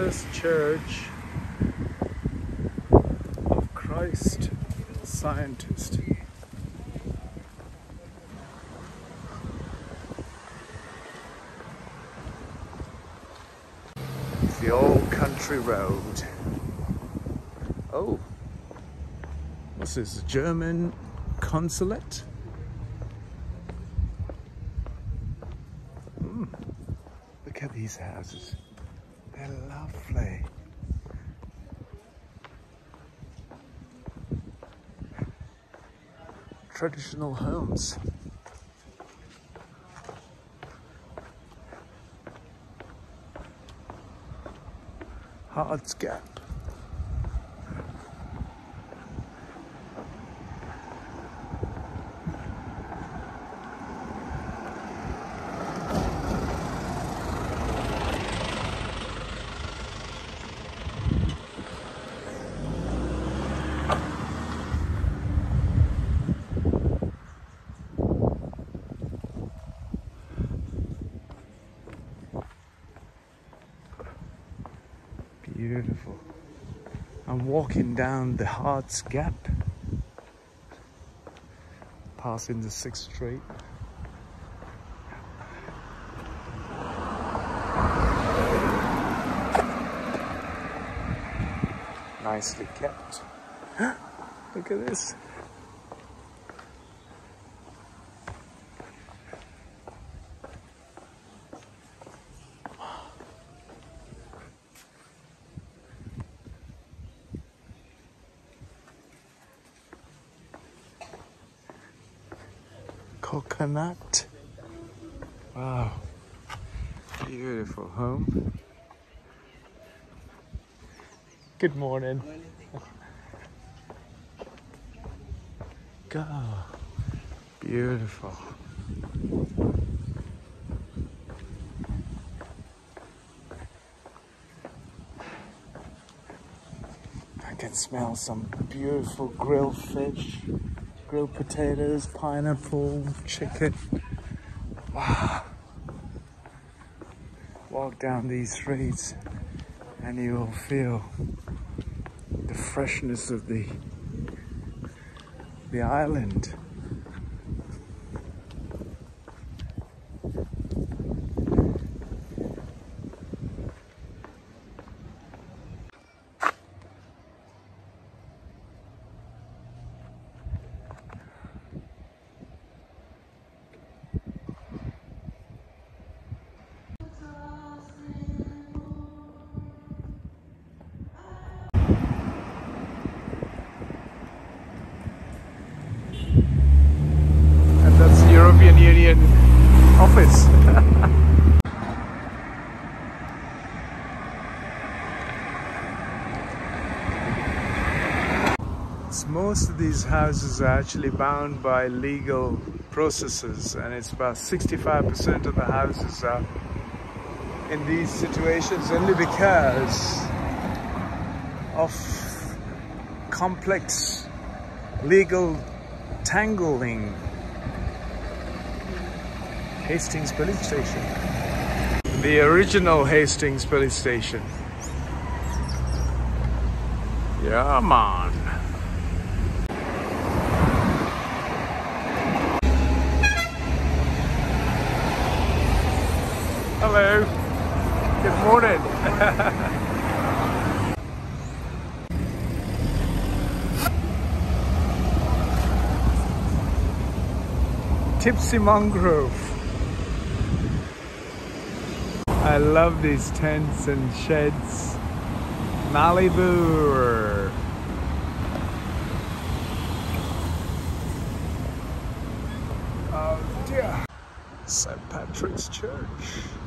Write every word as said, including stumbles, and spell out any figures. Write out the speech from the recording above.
first church of Christ Scientist. It's the old country road. Oh, what's this? German consulate? Mm. Look at these houses. They're lovely. Traditional homes. Hards Gap. Beautiful. I'm walking down the Hards Gap, passing the sixth Street. Nicely kept. Look at this. Coconut. Wow. Beautiful home. Good morning. Go. Beautiful. I can smell some beautiful grilled fish. Grilled potatoes, pineapple, chicken. Wow. Walk down these streets and you will feel the freshness of the the island. European Union office. Most of these houses are actually bound by legal processes, and it's about sixty-five percent of the houses are in these situations only because of complex legal tangling. Hastings police station. The original Hastings police station. Yeah, man. Hello. Good morning. Tipsy Mangrove. I love these tents and sheds. Malibu. Oh dear. Saint Patrick's Church.